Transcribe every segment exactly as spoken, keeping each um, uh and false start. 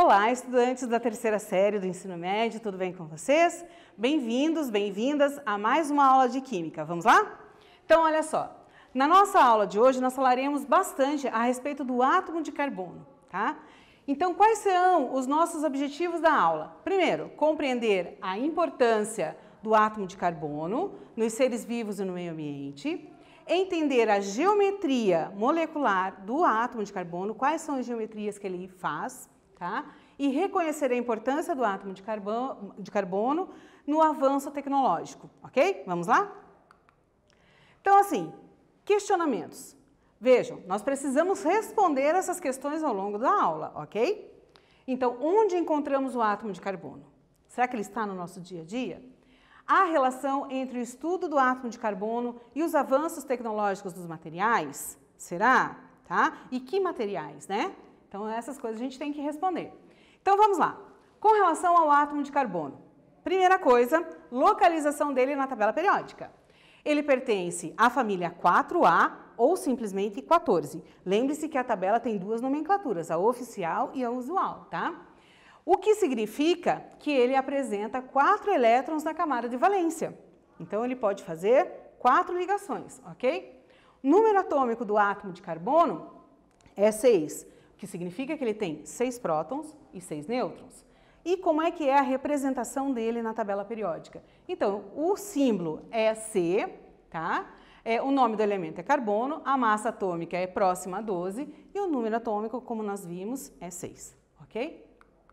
Olá, estudantes da terceira série do ensino médio, tudo bem com vocês? Bem-vindos, bem-vindas a mais uma aula de Química. Vamos lá? Então, olha só, na nossa aula de hoje nós falaremos bastante a respeito do átomo de carbono, tá? Então, quais serão os nossos objetivos da aula? Primeiro, compreender a importância do átomo de carbono nos seres vivos e no meio ambiente, entender a geometria molecular do átomo de carbono, quais são as geometrias que ele faz, tá? E reconhecer a importância do átomo de carbono, de carbono no avanço tecnológico, ok? Vamos lá? Então, assim, questionamentos. Vejam, nós precisamos responder essas questões ao longo da aula, ok? Então, onde encontramos o átomo de carbono? Será que ele está no nosso dia a dia? Há relação entre o estudo do átomo de carbono e os avanços tecnológicos dos materiais? Será? Tá? E que materiais, né? Então, essas coisas a gente tem que responder. Então, vamos lá. Com relação ao átomo de carbono, primeira coisa, localização dele na tabela periódica. Ele pertence à família quatro A ou simplesmente quatorze. Lembre-se que a tabela tem duas nomenclaturas, a oficial e a usual, tá? O que significa que ele apresenta quatro elétrons na camada de valência. Então, ele pode fazer quatro ligações, ok? O número atômico do átomo de carbono é seis, o que significa que ele tem seis prótons e seis nêutrons. E como é que é a representação dele na tabela periódica? Então, o símbolo é C, tá? É, o nome do elemento é carbono, a massa atômica é próxima a doze e o número atômico, como nós vimos, é seis, ok?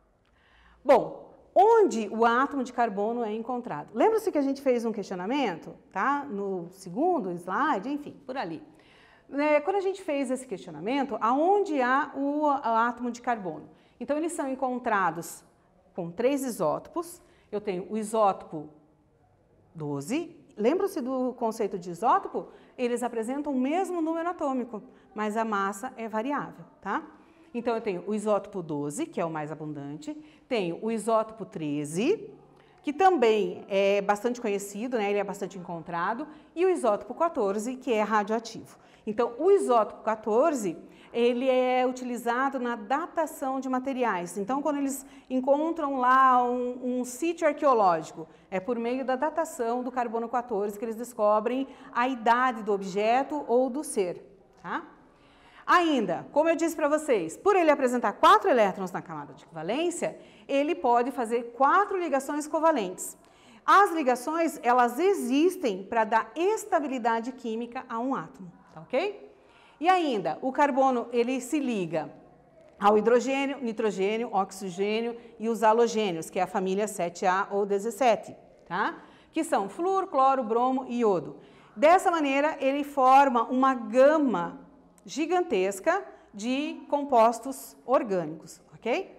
Bom, onde o átomo de carbono é encontrado? Lembra-se que a gente fez um questionamento, tá? No segundo slide, enfim, por ali. É, quando a gente fez esse questionamento, aonde há o, o átomo de carbono? Então, eles são encontrados com três isótopos. Eu tenho o isótopo doze. Lembra-se do conceito de isótopo? Eles apresentam o mesmo número atômico, mas a massa é variável, tá? Então, eu tenho o isótopo doze, que é o mais abundante, tenho o isótopo treze, que também é bastante conhecido, né? Ele é bastante encontrado, e o isótopo quatorze, que é radioativo. Então, o isótopo quatorze, ele é utilizado na datação de materiais. Então, quando eles encontram lá um, um sítio arqueológico, é por meio da datação do carbono quatorze que eles descobrem a idade do objeto ou do ser, tá? Ainda, como eu disse para vocês, por ele apresentar quatro elétrons na camada de valência, ele pode fazer quatro ligações covalentes. As ligações, elas existem para dar estabilidade química a um átomo, tá ok? E ainda, o carbono, ele se liga ao hidrogênio, nitrogênio, oxigênio e os halogênios, que é a família sete A ou dezessete, tá? Que são flúor, cloro, bromo e iodo. Dessa maneira, ele forma uma gama gigantesca de compostos orgânicos, ok?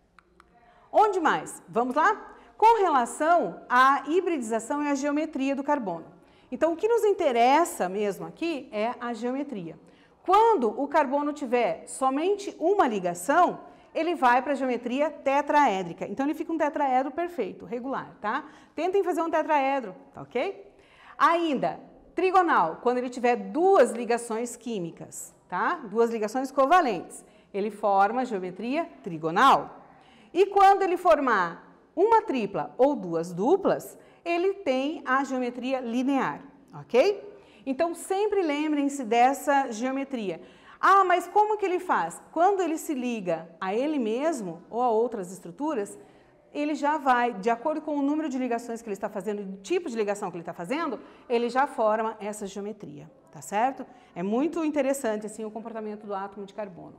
Onde mais? Vamos lá? Com relação à hibridização e à geometria do carbono. Então, o que nos interessa mesmo aqui é a geometria. Quando o carbono tiver somente uma ligação, ele vai para a geometria tetraédrica. Então, ele fica um tetraedro perfeito, regular, tá? Tentem fazer um tetraedro, tá ok? Ainda, trigonal, quando ele tiver duas ligações químicas, tá? Duas ligações covalentes, ele forma a geometria trigonal. E quando ele formar uma tripla ou duas duplas, ele tem a geometria linear, ok? Então, sempre lembrem-se dessa geometria. Ah, mas como que ele faz? Quando ele se liga a ele mesmo ou a outras estruturas, ele já vai, de acordo com o número de ligações que ele está fazendo, o tipo de ligação que ele está fazendo, ele já forma essa geometria, tá certo? É muito interessante, assim, o comportamento do átomo de carbono.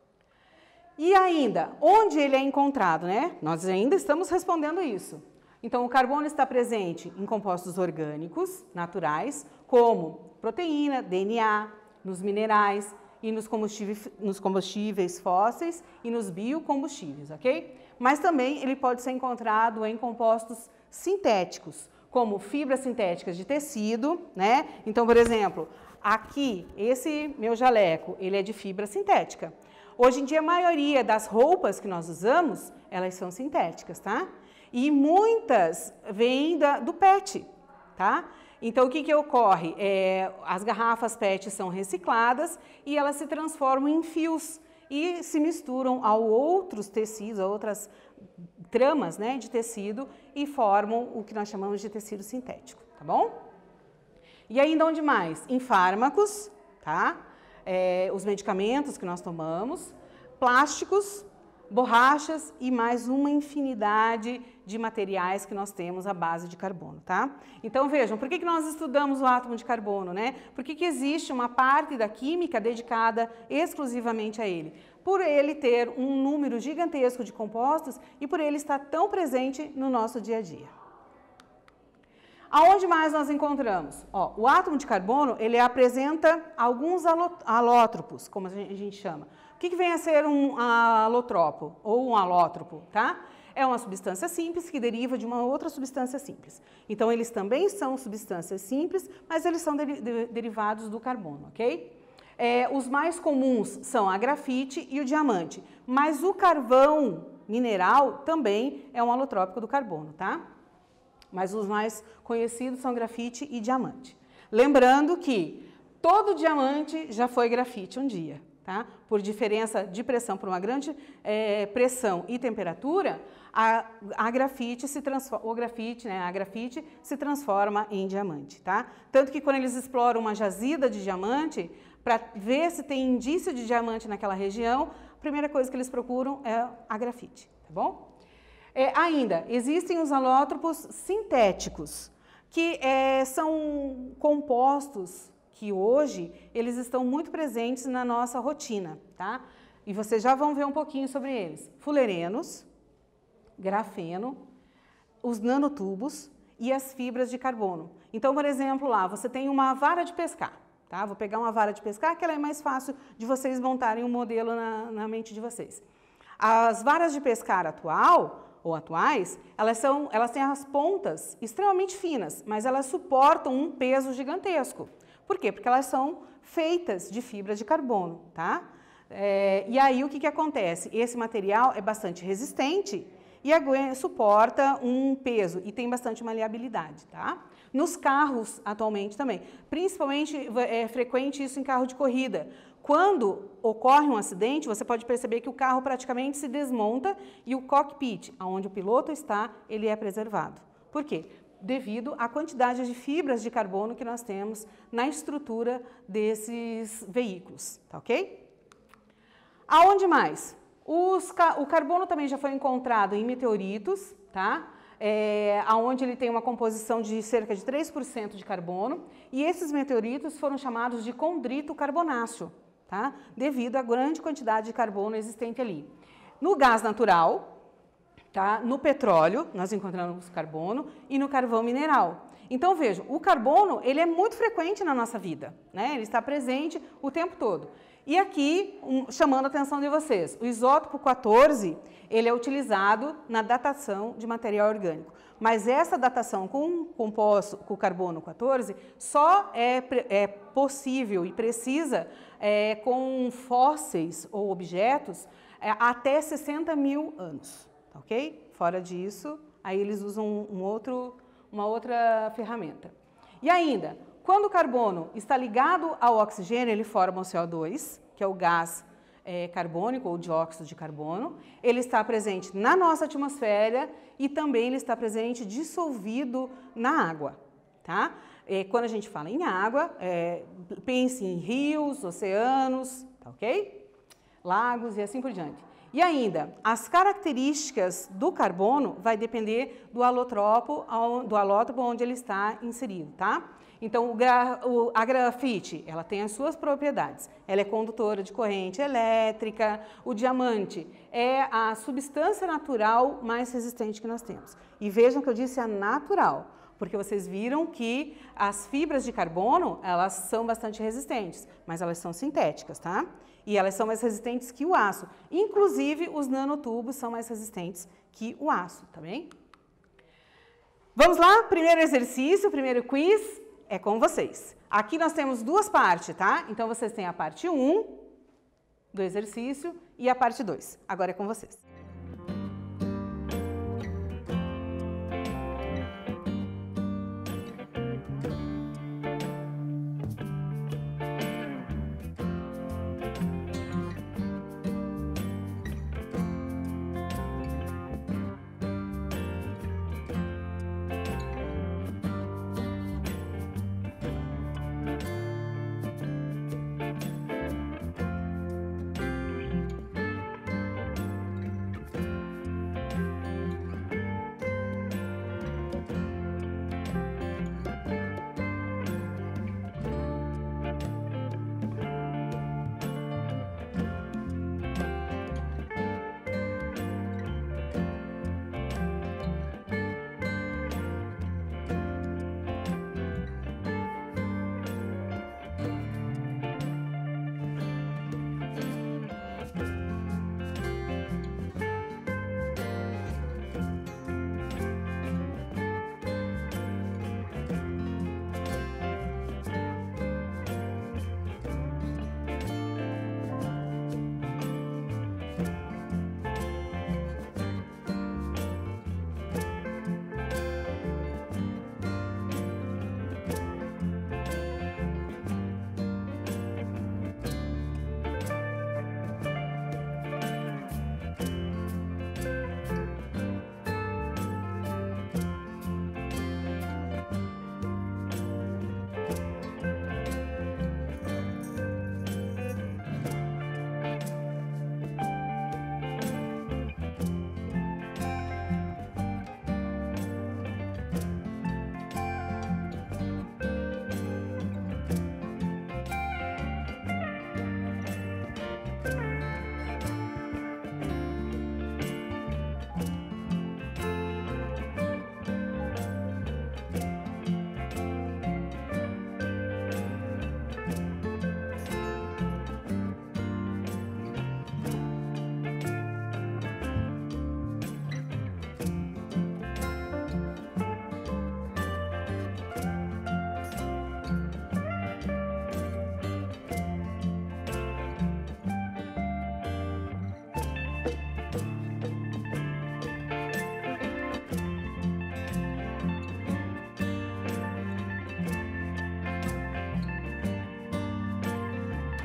E ainda, onde ele é encontrado, né? Nós ainda estamos respondendo isso. Então, o carbono está presente em compostos orgânicos, naturais, como proteína, D N A, nos minerais e nos combustíveis, nos combustíveis fósseis e nos biocombustíveis, ok? Mas também ele pode ser encontrado em compostos sintéticos, como fibras sintéticas de tecido, né? Então, por exemplo, aqui, esse meu jaleco, ele é de fibra sintética. Hoje em dia, a maioria das roupas que nós usamos, elas são sintéticas, tá? E muitas vêm da, do P E T, tá? Então, o que que ocorre? É, as garrafas P E T são recicladas e elas se transformam em fios. e se misturam a outros tecidos, a outras tramas, né, de tecido e formam o que nós chamamos de tecido sintético, tá bom? E ainda onde mais? Em fármacos, tá? É, os medicamentos que nós tomamos, plásticos, borrachas e mais uma infinidade de materiais que nós temos à base de carbono, tá? Então vejam, por que que nós estudamos o átomo de carbono, né? Por que que existe uma parte da química dedicada exclusivamente a ele? Por ele ter um número gigantesco de compostos e por ele estar tão presente no nosso dia a dia. Aonde mais nós encontramos? Ó, o átomo de carbono, ele apresenta alguns alótropos, como a gente chama. O que que vem a ser um alótropo ou um alótropo, tá? É uma substância simples que deriva de uma outra substância simples. Então, eles também são substâncias simples, mas eles são de, de, derivados do carbono, ok? É, os mais comuns são a grafite e o diamante, mas o carvão mineral também é um alotrópico do carbono, tá? Mas os mais conhecidos são grafite e diamante. Lembrando que todo diamante já foi grafite um dia, tá? Por diferença de pressão, por uma grande é, pressão e temperatura, a, a grafite se transforma, o grafite, né, a grafite se transforma em diamante, tá? Tanto que quando eles exploram uma jazida de diamante, para ver se tem indício de diamante naquela região, a primeira coisa que eles procuram é a grafite, tá bom? É, ainda, existem os alótropos sintéticos, que é, são compostos que hoje eles estão muito presentes na nossa rotina, tá? E vocês já vão ver um pouquinho sobre eles. Fulerenos, grafeno, os nanotubos e as fibras de carbono. Então, por exemplo, lá você tem uma vara de pescar, tá? Vou pegar uma vara de pescar, que ela é mais fácil de vocês montarem um modelo na, na mente de vocês. As varas de pescar atual ou atuais, elas, são, elas têm as pontas extremamente finas, mas elas suportam um peso gigantesco. Por quê? Porque elas são feitas de fibra de carbono, tá? É, e aí o que que acontece? Esse material é bastante resistente e aguenta, suporta um peso e tem bastante maleabilidade, tá? Nos carros, atualmente também, principalmente é frequente isso em carro de corrida. Quando ocorre um acidente, você pode perceber que o carro praticamente se desmonta e o cockpit, onde o piloto está, ele é preservado. Por quê? Devido à quantidade de fibras de carbono que nós temos na estrutura desses veículos, tá ok? Aonde mais? Os, o carbono também já foi encontrado em meteoritos, tá? É, onde ele tem uma composição de cerca de três por cento de carbono, e esses meteoritos foram chamados de condrito carbonáceo, tá? Devido à grande quantidade de carbono existente ali. No gás natural, tá? No petróleo, nós encontramos carbono, e no carvão mineral. Então, vejam, o carbono ele é muito frequente na nossa vida, né? Ele está presente o tempo todo. E aqui, um, chamando a atenção de vocês, o isótopo quatorze, ele é utilizado na datação de material orgânico. Mas essa datação com composto com carbono quatorze só é, é possível e precisa é, com fósseis ou objetos é, até sessenta mil anos, tá ok? Fora disso, aí eles usam um outro, uma outra ferramenta. E ainda, quando o carbono está ligado ao oxigênio, ele forma o C O dois, que é o gás é, carbônico ou dióxido de carbono. Ele está presente na nossa atmosfera e também ele está presente dissolvido na água, tá? É, quando a gente fala em água, é, pense em rios, oceanos, tá ok? Lagos e assim por diante. E ainda, as características do carbono vai depender do alótropo, do alótropo onde ele está inserido, tá? Então, o gra, o, a grafite, ela tem as suas propriedades. Ela é condutora de corrente elétrica. O diamante é a substância natural mais resistente que nós temos. E vejam que eu disse a natural, porque vocês viram que as fibras de carbono, elas são bastante resistentes, mas elas são sintéticas, tá? E elas são mais resistentes que o aço. Inclusive, os nanotubos são mais resistentes que o aço, tá bem? Vamos lá? Primeiro exercício, primeiro quiz. É com vocês. Aqui nós temos duas partes, tá? Então, vocês têm a parte um do exercício e a parte dois. Agora é com vocês.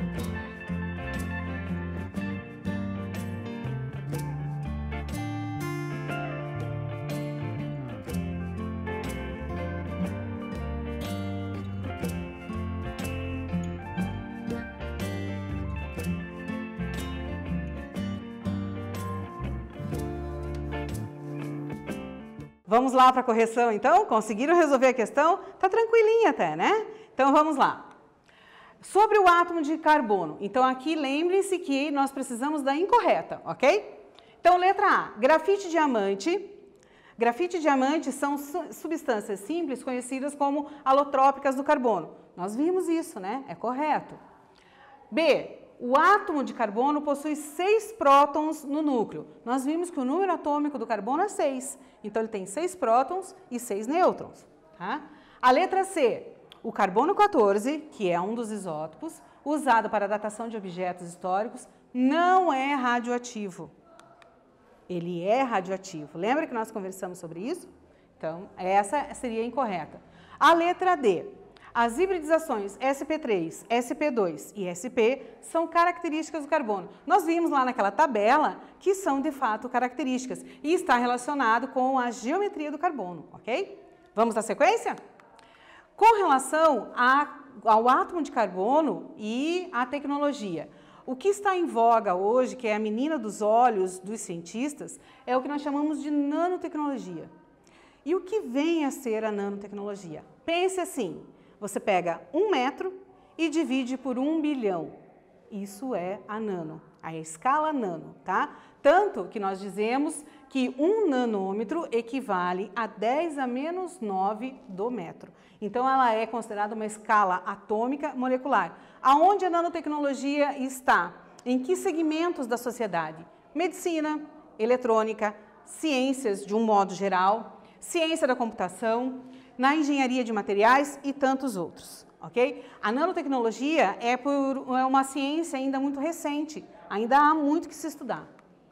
Vamos lá para a correção, então? Conseguiram resolver a questão? Tá tranquilinha até, né? Então, vamos lá. Sobre o átomo de carbono. Então, aqui, lembrem-se que nós precisamos da incorreta, ok? Então, letra A, grafite e diamante. Grafite e diamante são substâncias simples conhecidas como alotrópicas do carbono. Nós vimos isso, né? É correto. B, o átomo de carbono possui seis prótons no núcleo. Nós vimos que o número atômico do carbono é seis. Então, ele tem seis prótons e seis nêutrons. Tá? A letra C, o carbono quatorze, que é um dos isótopos, usado para a datação de objetos históricos, não é radioativo. Ele é radioativo. Lembra que nós conversamos sobre isso? Então, essa seria a incorreta. A letra D. As hibridizações S P três, S P dois e S P são características do carbono. Nós vimos lá naquela tabela que são, de fato, características e está relacionado com a geometria do carbono, ok? Vamos à sequência? Com relação a, ao átomo de carbono e à tecnologia, o que está em voga hoje, que é a menina dos olhos dos cientistas, é o que nós chamamos de nanotecnologia. E o que vem a ser a nanotecnologia? Pense assim. Você pega um metro e divide por um bilhão. Isso é a nano, a escala nano, tá? Tanto que nós dizemos que um nanômetro equivale a dez a menos nove do metro. Então, ela é considerada uma escala atômica molecular. Aonde a nanotecnologia está? Em que segmentos da sociedade? Medicina, eletrônica, ciências de um modo geral, ciência da computação, na engenharia de materiais e tantos outros, ok? A nanotecnologia é, por, é uma ciência ainda muito recente, ainda há muito que se estudar.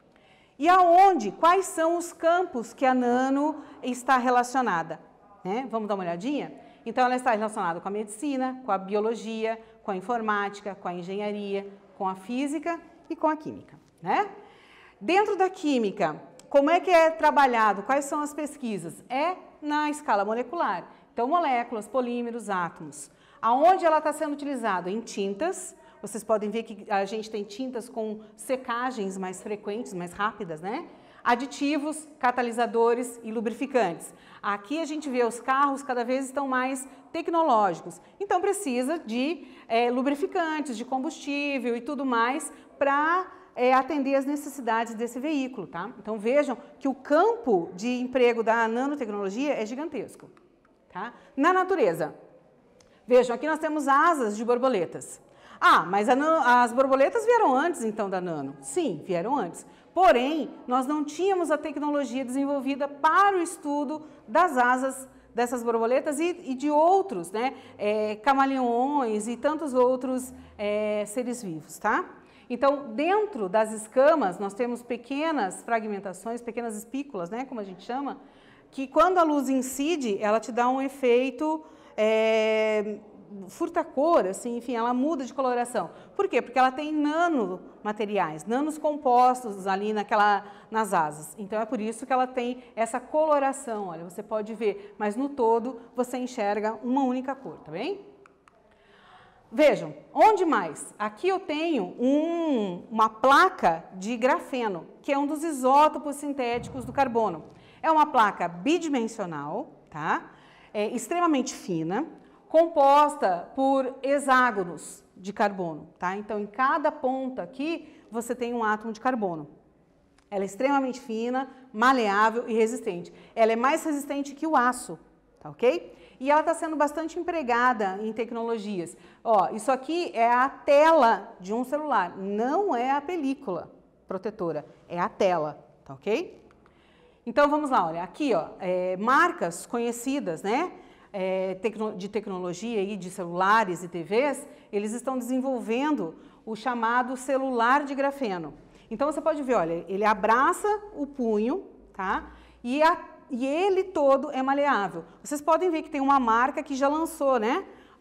E aonde, quais são os campos que a nano está relacionada? Né? Vamos dar uma olhadinha? Então, ela está relacionada com a medicina, com a biologia, com a informática, com a engenharia, com a física e com a química, né? Dentro da química, como é que é trabalhado? Quais são as pesquisas? É na escala molecular. Então, moléculas, polímeros, átomos. Aonde ela está sendo utilizada? Em tintas. Vocês podem ver que a gente tem tintas com secagens mais frequentes, mais rápidas, né? Aditivos, catalisadores e lubrificantes. Aqui a gente vê os carros cada vez estão mais tecnológicos. Então, precisa de é, lubrificantes, de combustível e tudo mais para É, atender as necessidades desse veículo, tá? Então, vejam que o campo de emprego da nanotecnologia é gigantesco, tá? Na natureza, vejam, aqui nós temos asas de borboletas. Ah, mas a nano, as borboletas vieram antes, então, da nano? Sim, vieram antes. Porém, nós não tínhamos a tecnologia desenvolvida para o estudo das asas dessas borboletas e, e de outros, né? É, camaleões e tantos outros é, seres vivos, tá? Então, dentro das escamas, nós temos pequenas fragmentações, pequenas espículas, né, como a gente chama, que quando a luz incide, ela te dá um efeito é, furta-cor, assim, enfim, ela muda de coloração. Por quê? Porque ela tem nanomateriais, nanos compostos ali naquela, nas asas. Então, é por isso que ela tem essa coloração, olha, você pode ver, mas no todo você enxerga uma única cor, tá bem? Vejam, onde mais? Aqui eu tenho um, uma placa de grafeno, que é um dos isótopos sintéticos do carbono. É uma placa bidimensional, tá? É extremamente fina, composta por hexágonos de carbono, tá? Então, em cada ponta aqui, você tem um átomo de carbono. Ela é extremamente fina, maleável e resistente. Ela é mais resistente que o aço, tá ok? E ela está sendo bastante empregada em tecnologias. Ó, isso aqui é a tela de um celular, não é a película protetora, é a tela, tá ok? Então, vamos lá, olha, aqui, ó, é, marcas conhecidas, né, é, tecno, de tecnologia e de celulares e T Vs, eles estão desenvolvendo o chamado celular de grafeno. Então, você pode ver, olha, ele abraça o punho, tá? E a E ele todo é maleável. Vocês podem ver que tem uma marca que já lançou, né,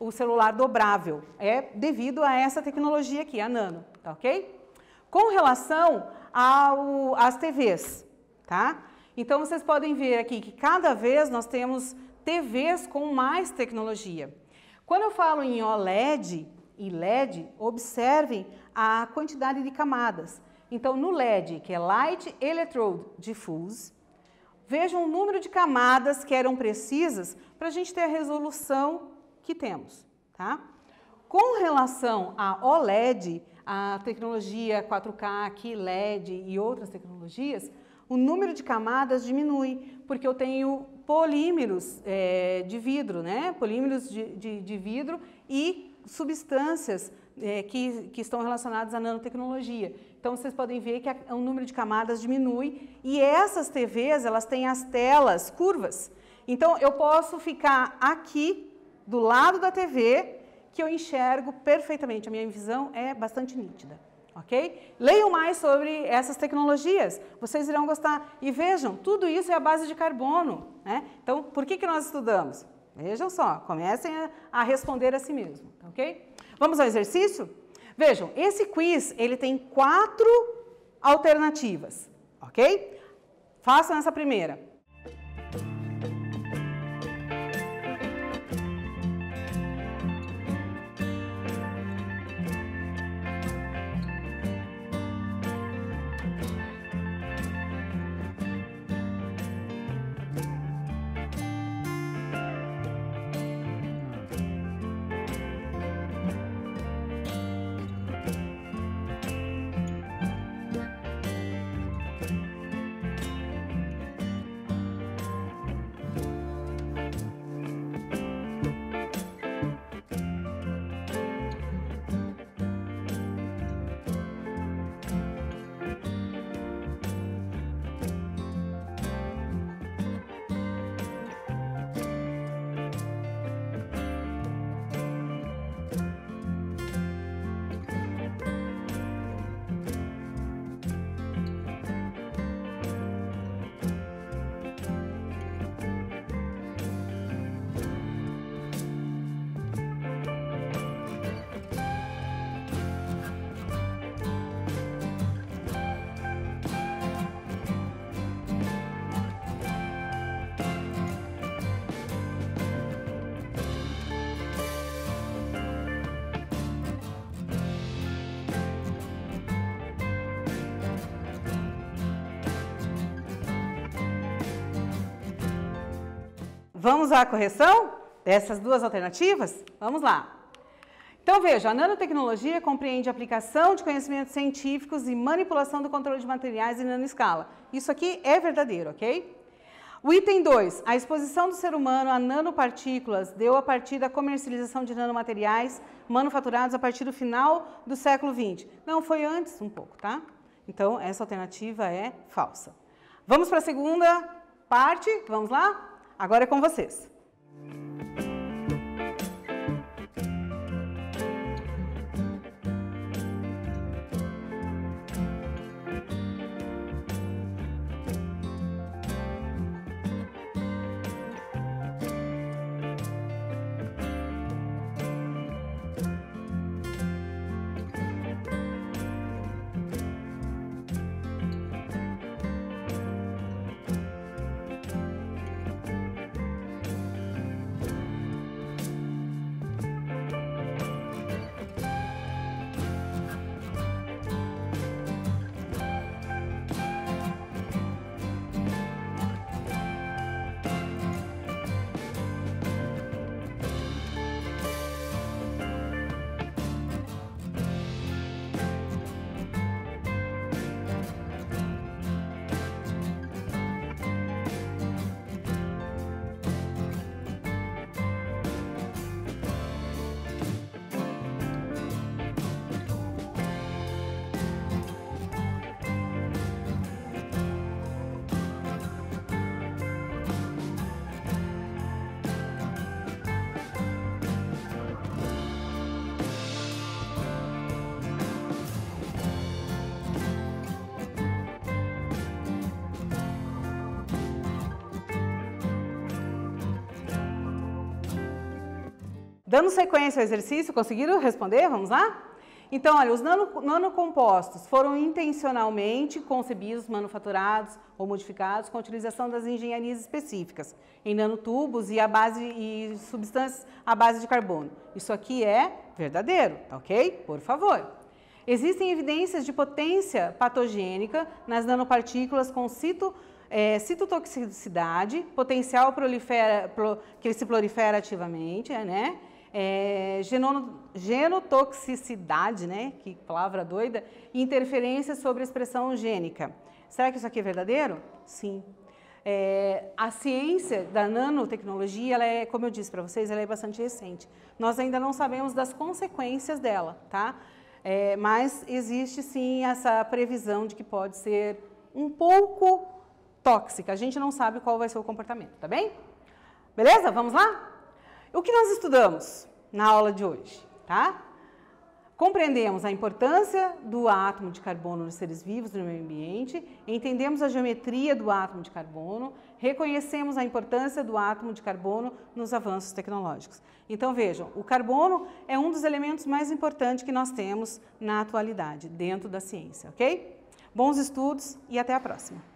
o celular dobrável. É devido a essa tecnologia aqui, a nano, tá ok? Com relação ao, às T Vs, tá? Então, vocês podem ver aqui que cada vez nós temos T Vs com mais tecnologia. Quando eu falo em O L E D e L E D, observem a quantidade de camadas. Então, no L E D, que é Light Electrode Diffuse, vejam o número de camadas que eram precisas para a gente ter a resolução que temos, tá? Com relação a O L E D, a tecnologia quatro K, aqui, L E D e outras tecnologias, o número de camadas diminui, porque eu tenho polímeros é, de vidro, né? Polímeros de, de, de vidro e substâncias é, que, que estão relacionadas à nanotecnologia. Então, vocês podem ver que a, o número de camadas diminui e essas T Vs, elas têm as telas curvas. Então, eu posso ficar aqui, do lado da T V, que eu enxergo perfeitamente. A minha visão é bastante nítida, ok? Leiam mais sobre essas tecnologias, vocês irão gostar. E vejam, tudo isso é a base de carbono, né? Então, por que que nós estudamos? Vejam só, comecem a, a responder a si mesmo, ok? Vamos ao exercício? Vejam, esse quiz, ele tem quatro alternativas, ok? Façam essa primeira. Vamos à correção dessas duas alternativas? Vamos lá. Então, veja, a nanotecnologia compreende a aplicação de conhecimentos científicos e manipulação do controle de materiais em nanoescala. Isso aqui é verdadeiro, ok? O item dois, a exposição do ser humano a nanopartículas deu a partir da comercialização de nanomateriais manufaturados a partir do final do século vinte. Não, foi antes um pouco, tá? Então, essa alternativa é falsa. Vamos para a segunda parte, vamos lá? Agora é com vocês. Dando sequência ao exercício, conseguiram responder? Vamos lá? Então, olha, os nano, nanocompostos foram intencionalmente concebidos, manufaturados ou modificados com a utilização das engenharias específicas em nanotubos e, a base, e substâncias à base de carbono. Isso aqui é verdadeiro, tá ok? Por favor. Existem evidências de potência patogênica nas nanopartículas com cito, é, citotoxicidade, potencial prolifera, pro, que ele se prolifera ativamente, né? É, genono, genotoxicidade, né? Que palavra doida, e interferência sobre a expressão gênica. Será que isso aqui é verdadeiro? Sim. É, a ciência da nanotecnologia, ela é, como eu disse para vocês, ela é bastante recente. Nós ainda não sabemos das consequências dela, tá? É, mas existe sim essa previsão de que pode ser um pouco tóxica. A gente não sabe qual vai ser o comportamento, tá bem? Beleza? Vamos lá? O que nós estudamos na aula de hoje, tá? Compreendemos a importância do átomo de carbono nos seres vivos no meio ambiente, entendemos a geometria do átomo de carbono, reconhecemos a importância do átomo de carbono nos avanços tecnológicos. Então vejam, o carbono é um dos elementos mais importantes que nós temos na atualidade, dentro da ciência, ok? Bons estudos e até a próxima!